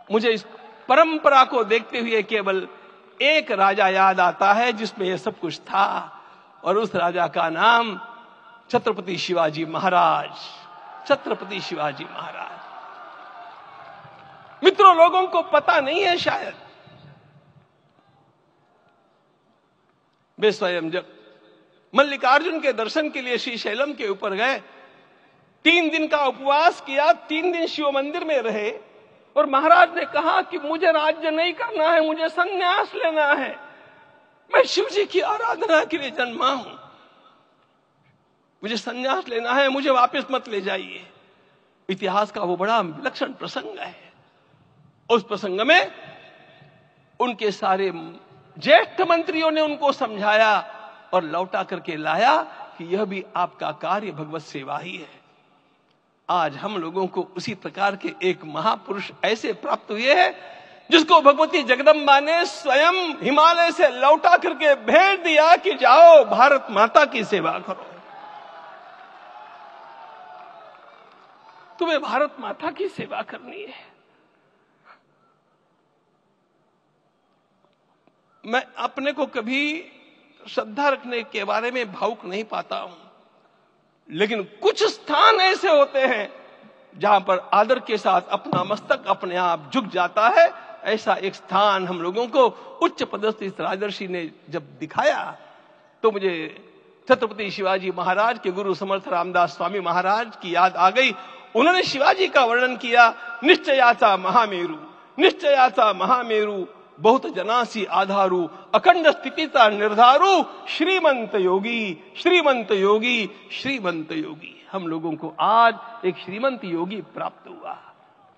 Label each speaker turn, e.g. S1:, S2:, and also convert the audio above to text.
S1: मुझे इस परंपरा को देखते हुए केवल एक राजा याद आता है जिसमें यह सब कुछ था, और उस राजा का नाम छत्रपति शिवाजी महाराज। छत्रपति शिवाजी महाराज। मित्रों, लोगों को पता नहीं है शायद, वे स्वयं जब मल्लिकार्जुन के दर्शन के लिए श्रीशैलम के ऊपर गए, 3 दिन का उपवास किया, 3 दिन शिव मंदिर में रहे, और महाराज ने कहा कि मुझे राज्य नहीं करना है, मुझे संन्यास लेना है, मैं शिव जी की आराधना के लिए जन्मा हूं, मुझे संन्यास लेना है, मुझे वापस मत ले जाइए। इतिहास का वो बड़ा विलक्षण प्रसंग है। उस प्रसंग में उनके सारे ज्येष्ठ मंत्रियों ने उनको समझाया और लौटा करके लाया कि यह भी आपका कार्य भगवत सेवा ही है। आज हम लोगों को उसी प्रकार के एक महापुरुष ऐसे प्राप्त हुए हैं जिसको भगवती जगदम्बा ने स्वयं हिमालय से लौटा करके भेज दिया कि जाओ भारत माता की सेवा करो। तुम्हें भारत माता की सेवा करनी है। मैं अपने को कभी श्रद्धा रखने के बारे में भावुक नहीं पाता हूं, लेकिन कुछ स्थान ऐसे होते हैं जहां पर आदर के साथ अपना मस्तक अपने आप झुक जाता है। ऐसा एक स्थान हम लोगों को उच्च पदस्थ इस राजर्षि ने जब दिखाया तो मुझे छत्रपति शिवाजी महाराज के गुरु समर्थ रामदास स्वामी महाराज की याद आ गई। उन्होंने शिवाजी का वर्णन किया, निश्चयाचा महामेरु, निश्चयाचा महामेरु, बहुत जनासी आधारू, अखंड स्थितिता निर्धारू, श्रीमंत योगी, श्रीमंत योगी, श्रीमंत योगी। हम लोगों को आज एक श्रीमंत योगी प्राप्त हुआ।